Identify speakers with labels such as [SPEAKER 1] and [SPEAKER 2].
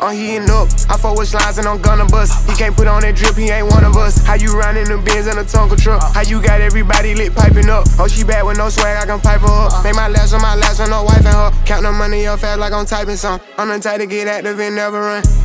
[SPEAKER 1] I'm heating up. I fuck with slides and I'm gonna bust. He can't put on that drip, he ain't one of us. How you riding the Benz in a Tonka truck? How you got everybody lit piping up? Oh, she bad with no swag, I can pipe her up. Make my last one, no wife and her. Count the money up fast like I'm typing some. I'm the type to get active and never run.